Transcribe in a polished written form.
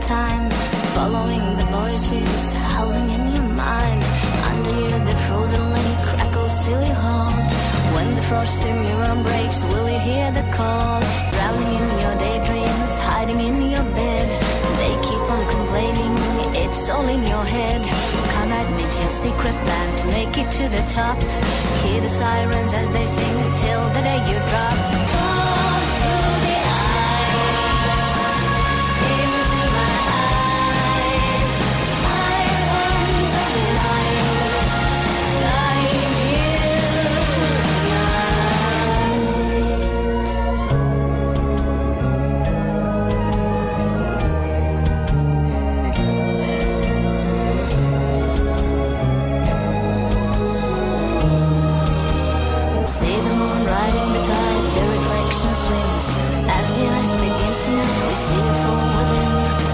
time, following the voices howling in your mind. Under you the frozen lake crackles till you halt. When the frosty mirror breaks, will you hear the call? Drowning in your daydreams, hiding in your bed. They keep on complaining, it's all in your head. Can't admit your secret plan to make it to the top. Hear the sirens as they sing till the day you drop. Fall through the eyes, into my eyes. I want a light, guide you See the moon riding the tide, the reflection swims. As the ice begins to melt, we see a fall within.